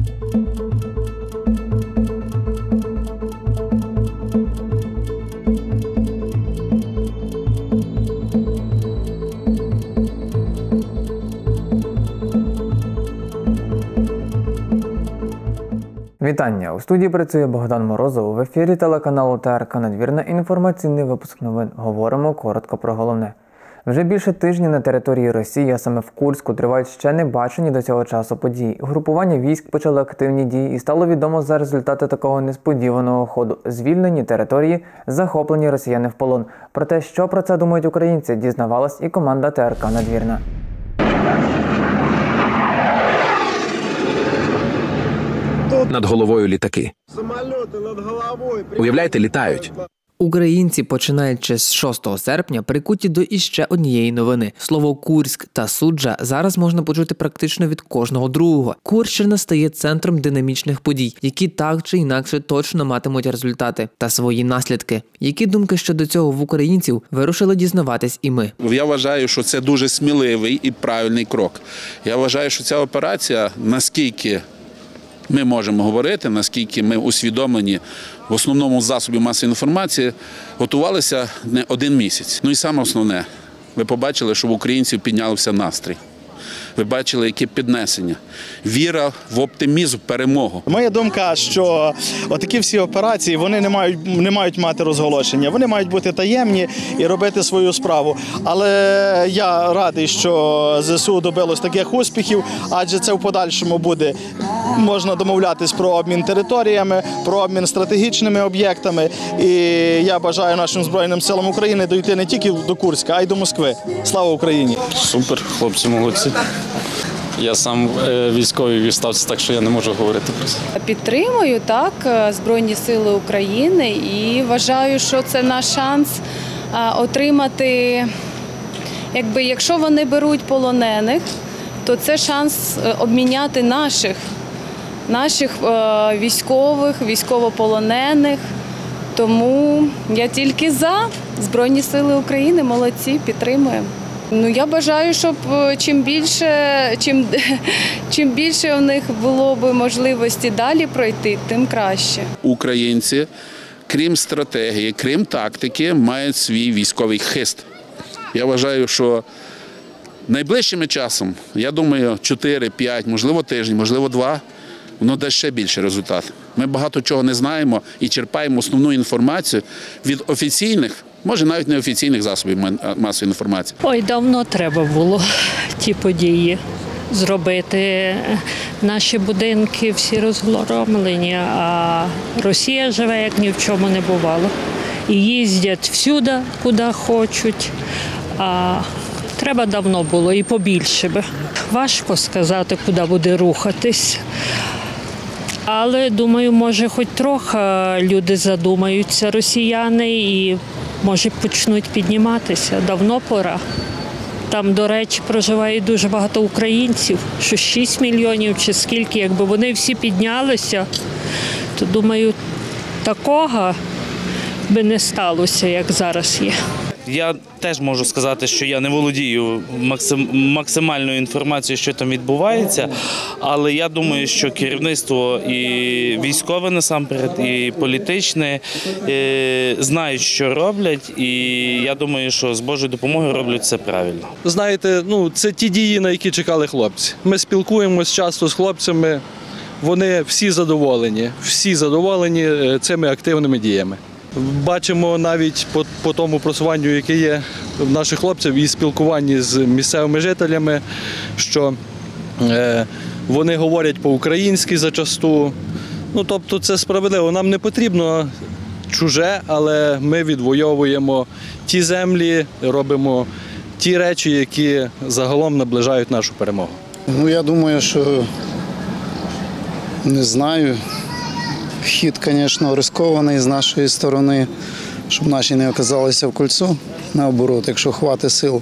Вітання! У студії працює Богдан Морозов. В ефірі телеканалу ТРК «Надвірна» інформаційний випуск новин. Говоримо коротко про головне. Вже більше тижня на території Росії, а саме в Курську, тривають ще не бачені до цього часу події. Угрупування військ почали активні дії і стало відомо за результати такого несподіваного ходу. Звільнені території, захоплені росіяни в полон. Про те, що про це думають українці, дізнавалась і команда ТРК «Надвірна». Над головою літаки. Уявляєте, літають. Українці, починаючи з 6 серпня, прикуті до іще однієї новини. Слово «Курськ» та «Суджа» зараз можна почути практично від кожного другого. Курщина стає центром динамічних подій, які так чи інакше точно матимуть результати та свої наслідки. Які думки щодо цього в українців, вирушили дізнаватись і ми. Я вважаю, що це дуже сміливий і правильний крок. Я вважаю, що ця операція, наскільки ми можемо говорити, наскільки ми усвідомлені в основному засобі масової інформації, готувалися не один місяць. Ну і саме основне, ви побачили, що в українців піднявся настрій. Ви бачили, яке піднесення. Віра в оптимізм, в перемогу. Моя думка, що отакі всі операції, вони не мають мати розголошення. Вони мають бути таємні і робити свою справу. Але я радий, що ЗСУ добилось таких успіхів, адже це в подальшому буде, можна домовлятись про обмін територіями, про обмін стратегічними об'єктами. І я бажаю нашим Збройним силам України дійти не тільки до Курська, а й до Москви. Слава Україні! Супер, хлопці молодці. Я сам військовий в ставці, так що я не можу говорити про це. Підтримую, так, Збройні сили України і вважаю, що це наш шанс отримати, якщо вони беруть полонених, то це шанс обміняти наших військових, військовополонених. Тому я тільки за. Збройні сили України молодці, підтримуємо. Я бажаю, щоб чим більше у них було б можливості далі пройти, тим краще. Українці, крім стратегії, крім тактики, мають свій військовий хист. Я вважаю, що найближчим часом, я думаю, 4-5, можливо тиждень, можливо 2, воно дасть ще більше результат. Ми багато чого не знаємо і черпаємо основну інформацію від офіційних, може навіть неофіційних засобів масової інформації. Ой, давно треба було ті події зробити. Наші будинки всі розгромлені, а Росія живе, як ні в чому не бувало. І їздять всюди, куди хочуть. А треба давно було і побільше би. Важко сказати, куди буде рухатись. Але, думаю, може, хоч трохи люди задумаються, росіяни, і, може, почнуть підніматися. Давно пора. Там, до речі, проживає дуже багато українців, що 6 мільйонів чи скільки. Якби вони всі піднялися, то, думаю, такого би не сталося, як зараз є. Я теж можу сказати, що я не володію максимальною інформацією, що там відбувається, але я думаю, що керівництво і військове насамперед, і політичне знають, що роблять, і я думаю, що з Божою допомогою роблять це правильно. Знаєте, це ті дії, на які чекали хлопці. Ми спілкуємося часто з хлопцями, вони всі задоволені цими активними діями. Бачимо навіть по тому просуванню, яке є в наших хлопців, і спілкуванні з місцевими жителями, що вони говорять по-українськи зачасту. Тобто це справедливо. Нам не потрібно чуже, але ми відвоюємо ті землі, робимо ті речі, які загалом наближають нашу перемогу. Я думаю, що не знаю. Хід, звісно, рискований з нашої сторони, щоб наші не оказалися в кольцо. Наоборот, якщо хватить сил,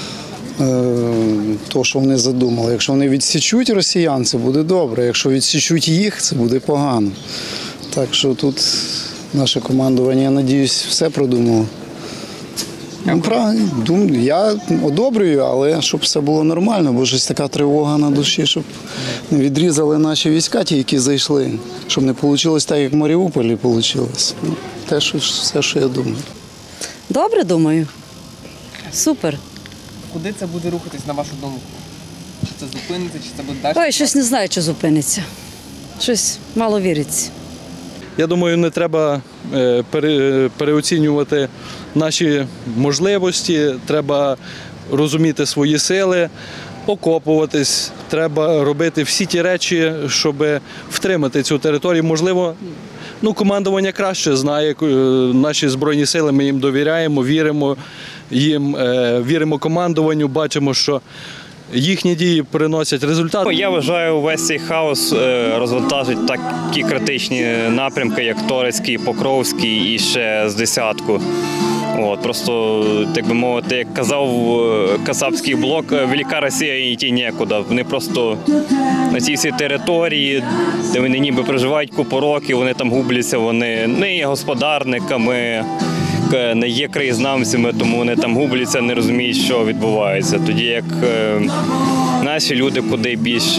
то, що вони задумали. Якщо вони відсічуть росіян, це буде добре. Якщо відсічуть їх, це буде погано. Так що тут наше командування, я сподіваюся, все продумало. Я одобрюю, але щоб все було нормально, бо щось така тривога на душі, щоб не відрізали наші війська, ті, які зайшли, щоб не вийшло так, як в Маріуполі вийшло. Все, що я думаю. Добре, думаю. Супер. Куди це буде рухатись, на вашу думку? Чи це зупиниться, чи це буде далі? Ой, щось не знаю, чи зупиниться. Щось мало віриться. Я думаю, не треба переоцінювати наші можливості, треба розуміти свої сили, окопуватись, треба робити всі ті речі, щоб втримати цю територію. Можливо, командування краще знає, наші Збройні Сили, ми їм довіряємо, віримо їм, віримо командуванню, бачимо, що їхні дії приносять результат. Я вважаю, весь цей хаос розвантажить такі критичні напрямки, як Торецький, Покровський і ще з десятку. Просто, так би мовити, як казав Касапський блок, велика Росія і йти нікуди. Вони просто на цій всій території, де вони ніби проживають купу років, вони там губляться, вони не є господарниками, не є краєзнавцями, тому вони там губляться, не розуміють, що відбувається. Тоді як наші люди куди більш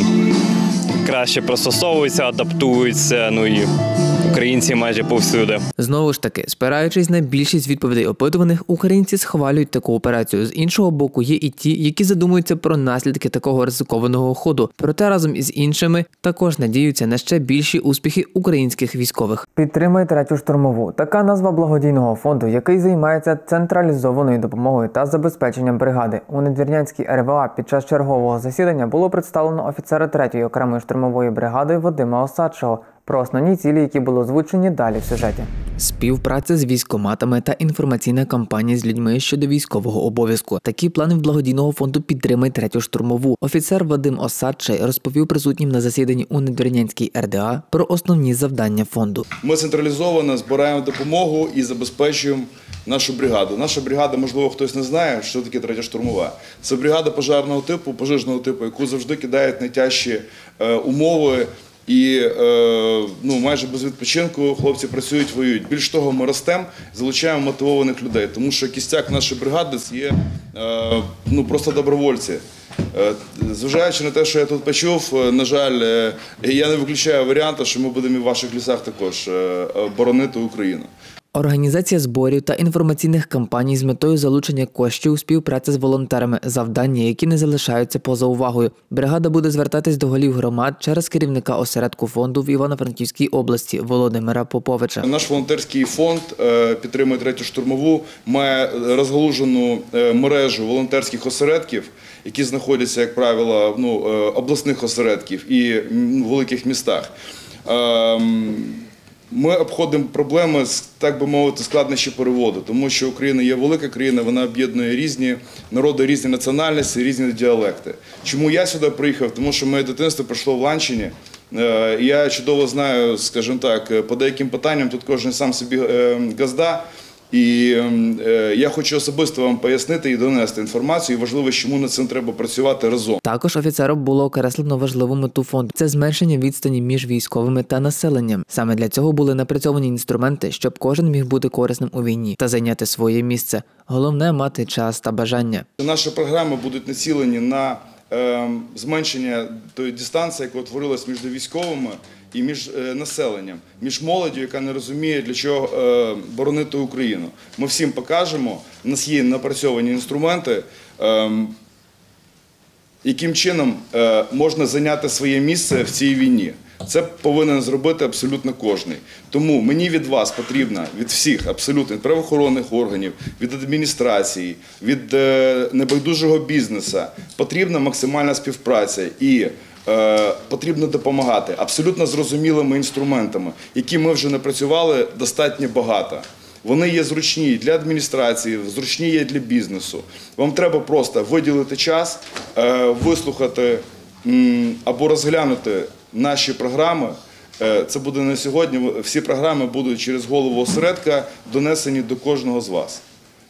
краще пристосовуються, адаптуються, і українці майже повсюди. Знову ж таки, спираючись на більшість відповідей опитуваних, українці схвалюють таку операцію. З іншого боку, є і ті, які задумуються про наслідки такого ризикованого ходу. Проте разом із іншими також надіються на ще більші успіхи українських військових. Підтримай 3-ю штурмову. Така назва благодійного фонду, який займається централізованою допомогою та забезпеченням бригади. У Надвірнянській РВА під час чергового засідання було представлено офіцера 3-ї окремої штурмової бригади Вадима Осадчого. Про основні цілі, які були озвучені далі в сюжеті. Співпраця з військкоматами та інформаційна кампанія з людьми щодо військового обов'язку. Такі плани в благодійного фонду «Підтримай 3-ю штурмову». Офіцер Вадим Осадчий розповів присутнім на засіданні у Надвірнянській РДА про основні завдання фонду. Ми централізовано збираємо допомогу і забезпечуємо нашу бригаду. Наша бригада, можливо, хтось не знає, що таке 3-я штурмова. Це бригада пожежного типу, яку завжди кидають найтяжчі умови. І майже без відпочинку хлопці працюють, воюють. Більш того, ми ростемо, залучаємо мотивованих людей, тому що кістяк нашої бригади є просто добровольці. Зважаючи на те, що я тут почув, на жаль, я не виключаю варіанту, що ми будемо і в ваших лісах також боронити Україну. Організація зборів та інформаційних кампаній з метою залучення коштів, співпраця з волонтерами, завдання, які не залишаються поза увагою. Бригада буде звертатись до голів громад через керівника осередку фонду в Івано-Франківській області Володимира Поповича. Наш волонтерський фонд «Підтримай 3-ю штурмову» має розгалужену мережу волонтерських осередків, які знаходяться, як правило, обласних осередків і в великих містах. Ми обходимо проблеми, так би мовити, складнощі переводу, тому що Україна є велика країна, вона об'єднує різні народи, різні національності, різні діалекти. Чому я сюди приїхав? Тому що моє дитинство пройшло в Ланчині. Я чудово знаю, скажімо так, по деяким питанням тут кожен сам собі газда. І я хочу особисто вам пояснити і донести інформацію, і важливо, чому над цим треба працювати разом. Також офіцером було окреслено важливу мету фонду – це зменшення відстані між військовими та населенням. Саме для цього були напрацьовані інструменти, щоб кожен міг бути корисним у війні та зайняти своє місце. Головне – мати час та бажання. Наші програми будуть націлені на зменшення тої дистанції, яка утворилась між військовими і між населенням, між молоддю, яка не розуміє, для чого боронити Україну. Ми всім покажемо, у нас є напрацьовані інструменти, яким чином можна зайняти своє місце в цій війні. Це повинен зробити абсолютно кожен. Тому мені від вас потрібно, від всіх абсолютно, від правоохоронних органів, від адміністрації, від небайдужого бізнесу, потрібна максимальна співпраця і потрібно допомагати абсолютно зрозумілими інструментами, які ми вже напрацювали достатньо багато. Вони є зручні для адміністрації, зручні є для бізнесу. Вам треба просто виділити час, вислухати або розглянути наші програми. Це буде на сьогодні. Всі програми будуть через голову осередка донесені до кожного з вас.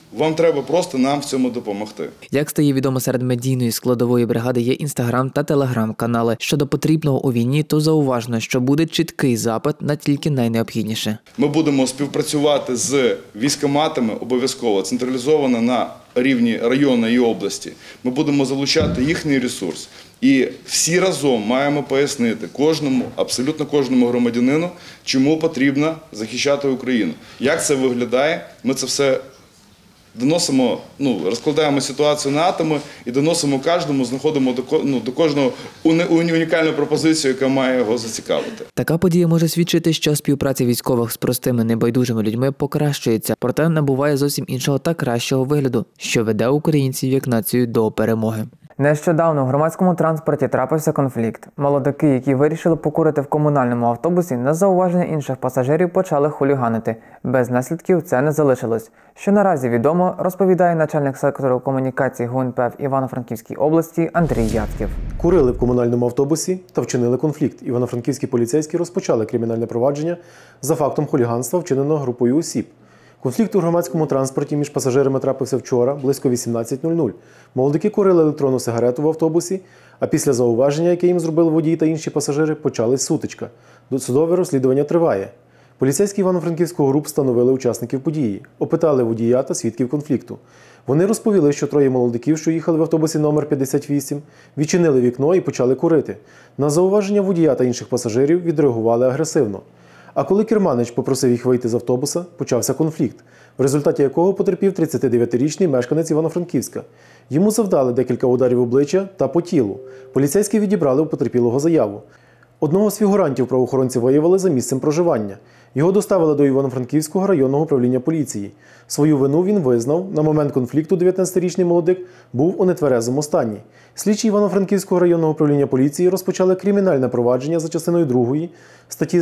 Вам треба просто нам в цьому допомогти. Як стає відомо, серед медійної складової бригади є інстаграм та телеграм-канали. Щодо потрібного у війні, то зауважено, що буде чіткий запит на тільки найнеобхідніше. Ми будемо співпрацювати з військкоматами обов'язково, централізовано на рівні району і області. Ми будемо залучати їхній ресурс. І всі разом маємо пояснити кожному, абсолютно кожному громадянину, чому потрібно захищати Україну. Як це виглядає, ми це все доносимо, розкладаємо ситуацію на атоми і доносимо кожному, знаходимо до кожного унікальну пропозицію, яка має його зацікавити. Така подія може свідчити, що співпраця військових з простими небайдужими людьми покращується, проте набуває зовсім іншого та кращого вигляду, що веде українців як націю до перемоги. Нещодавно в громадському транспорті трапився конфлікт. Молодики, які вирішили покурити в комунальному автобусі, на зауваження інших пасажирів почали хуліганити. Без наслідків це не залишилось. Що наразі відомо, розповідає начальник сектору комунікації ГУНП в Івано-Франківській області Андрій Яцьків. Курили в комунальному автобусі та вчинили конфлікт. Івано-Франківські поліцейські розпочали кримінальне провадження за фактом хуліганства, вчиненого групою осіб. Конфлікт у громадському транспорті між пасажирами трапився вчора, близько 18:00. Молодики курили електронну сигарету в автобусі, а після зауваження, яке їм зробили водій та інші пасажири, почалась сутичка. Досудове розслідування триває. Поліцейські Івано-Франківського груп встановили учасників події, опитали водія та свідків конфлікту. Вони розповіли, що троє молодиків, що їхали в автобусі номер 58, відчинили вікно і почали курити. На зауваження водія та інших пасажирів відреагували агресивно. А коли керманич попросив їх вийти з автобуса, почався конфлікт, в результаті якого потерпів 39-річний мешканець Івано-Франківська. Йому завдали декілька ударів обличчя та по тілу. Поліцейські відібрали у потерпілого заяву. Одного з фігурантів правоохоронці виявили за місцем проживання. Його доставили до Івано-Франківського районного управління поліції. Свою вину він визнав. На момент конфлікту 19-річний молодик був у нетверезому стані. Слідчі Івано-Франківського районного управління поліції розпочали кримінальне провадження за частиною 2 статті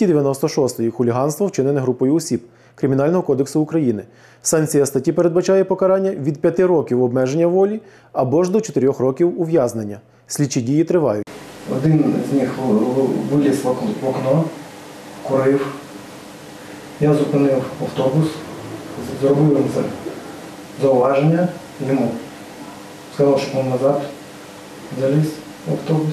296 «Хуліганство, вчинене групою осіб» Кримінального кодексу України. Санкція статті передбачає покарання від 5 років обмеження волі або ж до 4 років ув'язнення. Слідчі дії тривають. Один з них виліз в окно, курив. Я зупинив автобус, зробив їм зауваження йому. Сказав, щоб він назад заліз в автобус.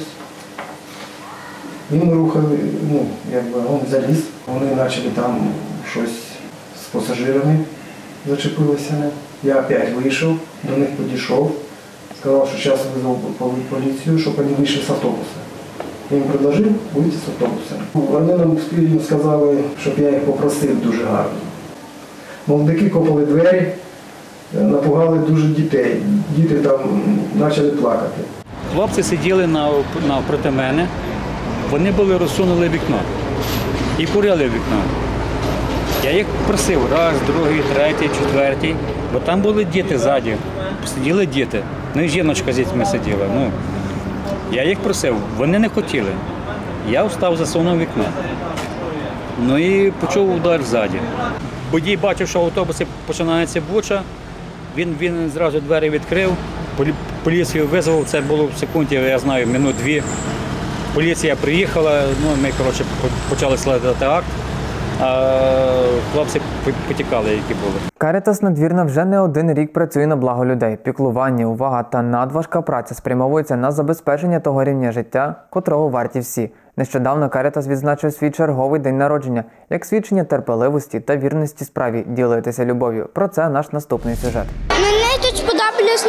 Він рухав, він заліз. Вони почали там щось з пасажирами зачепилися. Я опять вийшов, до них підійшов. Сказав, що зараз визвав поліцію, щоб вони вийшли з автобуса. Я їм предложив вийти з автобуса. Вони нам сказали, щоб я їх попросив дуже гарно. Молодики копали двері, напугали дуже дітей. Діти там почали плакати. Хлопці сиділи навпроти мене, вони були розсунули вікно і курили вікно. Я їх просив раз, другий, третій, четвертий, бо там були діти ззаді, сиділи діти. І жіночка з дітьми сиділа. Я їх просив, вони не хотіли. Я встав, засунув вікно. І почув удар ззаді. Водій бачив, що в автобусі починається буча, він зразу двері відкрив, поліцію визвав, це було в секунді, я знаю, минут 2. Поліція приїхала, ми, почали складати акт, а хлопці потікали, які були. Карітас Надвірна вже не один рік працює на благо людей. Піклування, увага та надважка праця спрямовується на забезпечення того рівня життя, котрого варті всі. Нещодавно Карітас відзначив свій черговий день народження, як свідчення терпеливості та вірності справі ділитися любов'ю. Про це наш наступний сюжет. Мені тут сподобалось,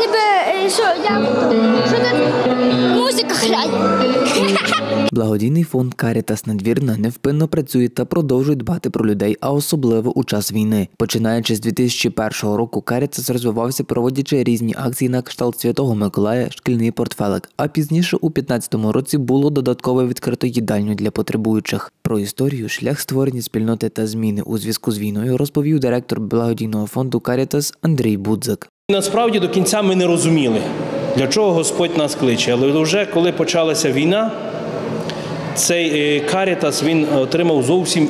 що тут музика грає. Благодійний фонд Карітас Надвірна невпинно працює та продовжує дбати про людей, а особливо у час війни. Починаючи з 2001 року, Карітас розвивався, проводячи різні акції на кшталт Святого Миколая, шкільний портфелик, а пізніше у 2015 році було додатково відкрито їдальню для потребуючих. Про історію, шлях створення спільноти та зміни у зв'язку з війною розповів директор благодійного фонду Карітас Андрій Будзик. Насправді до кінця ми не розуміли, для чого Господь нас кличе. Але вже коли почалася війна, цей Карітас, він отримав зовсім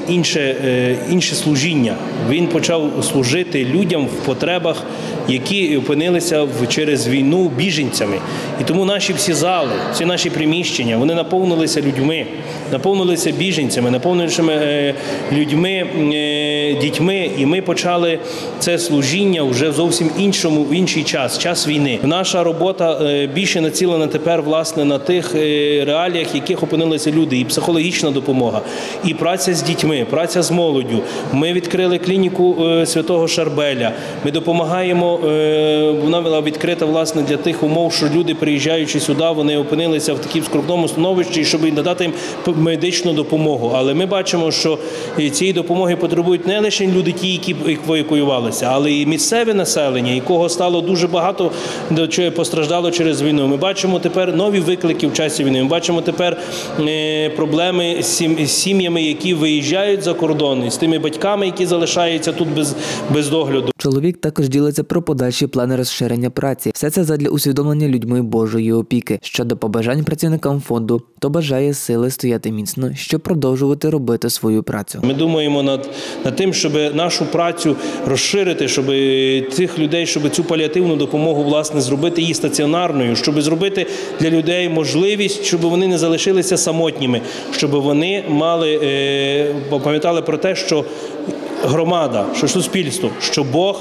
інше служіння. Він почав служити людям в потребах, які опинилися через війну біженцями. І тому наші всі зали, всі наші приміщення, вони наповнилися людьми, наповнилися біженцями, наповнилися людьми, дітьми. І ми почали це служіння вже зовсім в інший час війни. Наша робота більше націлена тепер, власне, на тих реаліях, в яких опинилися люди. І психологічна допомога, і праця з дітьми, праця з молоддю. Ми відкрили клініку Святого Шарбеля. Ми допомагаємо, вона була відкрита, власне, для тих умов, що люди, приїжджаючи сюди, вони опинилися в такому скрутному становищі, щоб надати їм медичну допомогу. Але ми бачимо, що цієї допомоги потребують не лише люди ті, які евакуювалися, але і місцеве населення, якого стало дуже багато, постраждало через війну. Ми бачимо тепер нові виклики в часі війни. Ми бачимо тепер проблеми з сім'ями, які виїжджають за кордон, і з тими батьками, які залишаються тут без догляду. Чоловік також ділиться про подальші плани розширення праці. Все це задля усвідомлення людьми Божої опіки. Щодо побажань працівникам фонду, то бажає сили стояти міцно, щоб продовжувати робити свою працю. Ми думаємо над тим, щоб нашу працю розширити, щоб цих людей, щоб цю паліативну допомогу, власне, зробити її стаціонарною, щоб зробити для людей можливість, щоб вони не залишилися самотніми, щоб вони пам'ятали про те, що громада, що суспільство, що Бог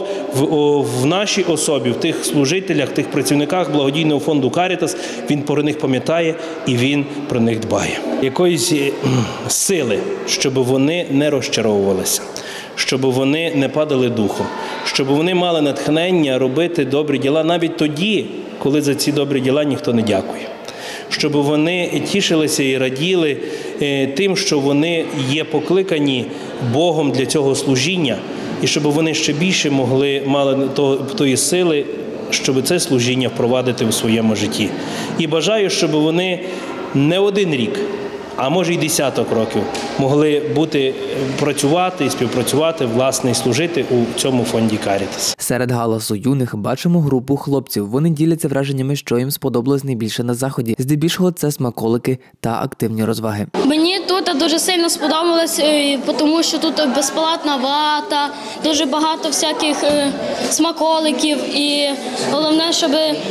в нашій особі, в тих служителях, тих працівниках благодійного фонду «Карітас», Він про них пам'ятає і Він про них дбає. Якоїсь сили, щоб вони не розчаровувалися, щоб вони не падали духом, щоб вони мали натхнення робити добрі діла навіть тоді, коли за ці добрі діла ніхто не дякує. Щоб вони тішилися і раділи тим, що вони є покликані Богом для цього служіння, і щоб вони ще більше мали тої сили, щоб це служіння впровадити в своєму житті. І бажаю, щоб вони не один рік, а може й десяток років могли працювати і співпрацювати, власне, і служити у цьому фонді «Карітас». Серед галасу юних бачимо групу хлопців. Вони діляться враженнями, що їм сподобалось найбільше на заході. Здебільшого це смаколики та активні розваги. Мені тут дуже сильно сподобалось, тому що тут безплатна вата, дуже багато всяких смаколиків. І головне, щоб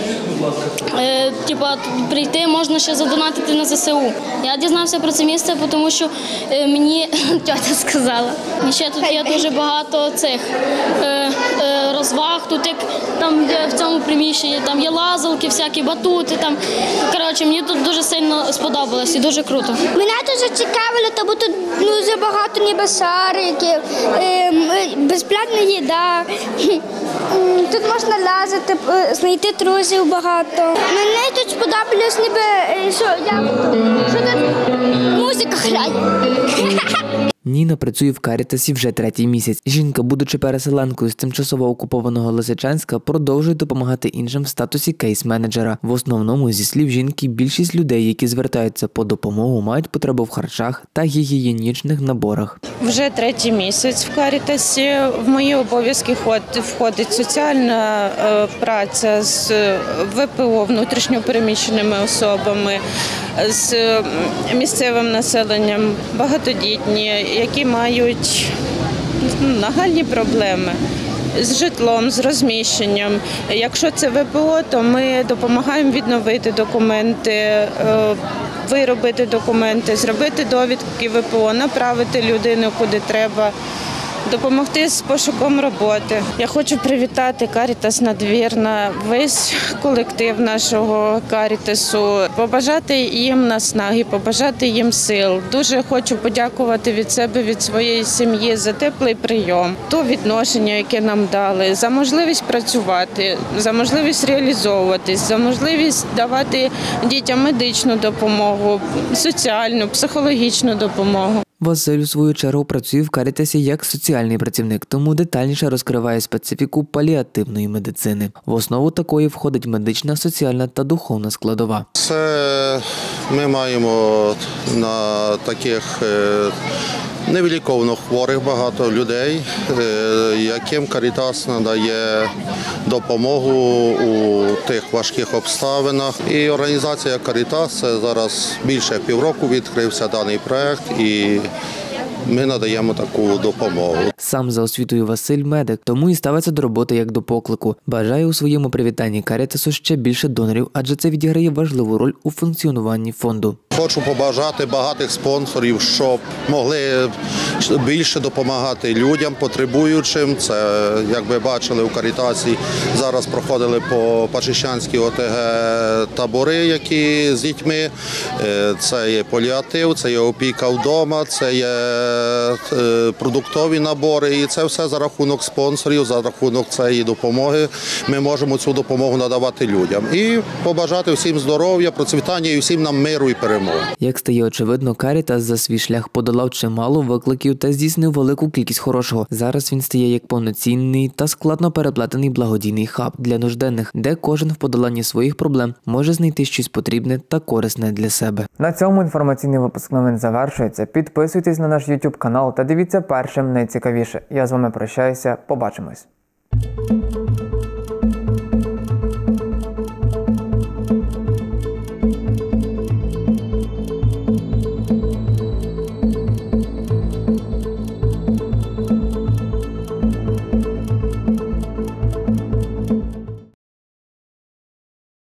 прийти, можна ще задонатити на ЗСУ. Я дізнався про це місце, тому що мені тьотя сказала. І ще тут є дуже багато цих розваг. Тут як там в цьому приміщенні, там є лазалки, всякі батути. Мені тут дуже сильно сподобалось і дуже круто. Мене дуже цікавило, тому тут дуже багато ніби шариків, безплатна їда. Тут можна лазити, знайти друзів багато. Мене тут сподобалось, що тут музика грає. Ніна працює в «Карітасі» вже 3-й місяць. Жінка, будучи переселенкою з тимчасово окупованого Лисичанська, продовжує допомагати іншим в статусі кейс-менеджера. В основному, зі слів жінки, більшість людей, які звертаються по допомогу, мають потребу в харчах та гігієнічних наборах. Вже 3-й місяць в «Карітасі». В мої обов'язки входить соціальна праця з ВПО, внутрішньопереміщеними особами, з місцевим населенням, багатодітні, які мають нагальні проблеми з житлом, з розміщенням. Якщо це ВПО, то ми допомагаємо відновити документи, виробити документи, зробити довідки ВПО, направити людину куди треба, допомогти з пошуком роботи. Я хочу привітати «Карітас Надвірна», весь колектив нашого «Карітасу», побажати їм наснаги, побажати їм сил. Дуже хочу подякувати від себе, від своєї сім'ї за теплий прийом, то відношення, яке нам дали, за можливість працювати, за можливість реалізовуватись, за можливість давати дітям медичну допомогу, соціальну, психологічну допомогу. Василь, у свою чергу, працює в «Карітасі» як соціальний працівник, тому детальніше розкриває специфіку паліативної медицини. В основу такої входить медична, соціальна та духовна складова. Це ми маємо на таких невиліковно хворих багато людей, яким Карітас надає допомогу у тих важких обставинах. І організація Карітас зараз більше півроку відкрився даний проект, і ми надаємо таку допомогу. Сам за освітою Василь медик, тому і ставиться до роботи як до поклику. Бажає у своєму привітанні Карітасу ще більше донорів, адже це відіграє важливу роль у функціонуванні фонду. Хочу побажати багатих спонсорів, щоб могли більше допомагати людям, потребуючим. Це, як ви бачили, у Карітасі зараз проходили по Пачищанській ОТГ табори, які з дітьми. Це є паліатив, це є опіка вдома, це є продуктові набори. І це все за рахунок спонсорів, за рахунок цієї допомоги. Ми можемо цю допомогу надавати людям. І побажати всім здоров'я, процвітання і всім нам миру і перемоги. Як стає очевидно, Карітас за свій шлях подолав чимало викликів та здійснив велику кількість хорошого. Зараз він стає як повноцінний та складно переплетений благодійний хаб для нужденних, де кожен в подоланні своїх проблем може знайти щось потрібне та корисне для себе. На цьому інформаційний випуск новин завершується. Підписуйтесь на наш YouTube канал та дивіться першим найцікавіше. Я з вами прощаюся. Побачимось.